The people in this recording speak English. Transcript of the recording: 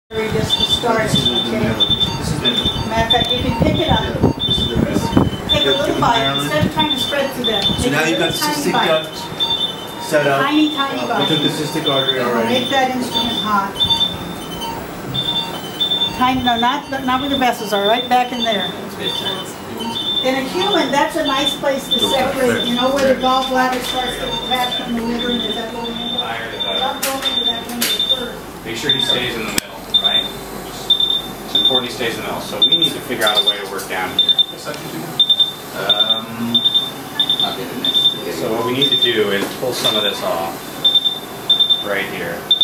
Just to start, This is the okay? middle. This is the middle. Matter of fact, you can pick it up. This is the middle. Take a little bite instead of trying to spread through that. So now you've got the cystic duct set up. Tiny, tiny We bite. took the cystic artery already. Make that instrument hot. Tiny, no, not where the vessels are, right back in there. In a human, that's a nice place to separate. You know where the gallbladder starts to detach from the liver, and is that going into? Without going into that window first. Make sure he stays in the middle, right? It's important he stays in the middle. So we need to figure out a way to work down here. So what we need to do is pull some of this off right here.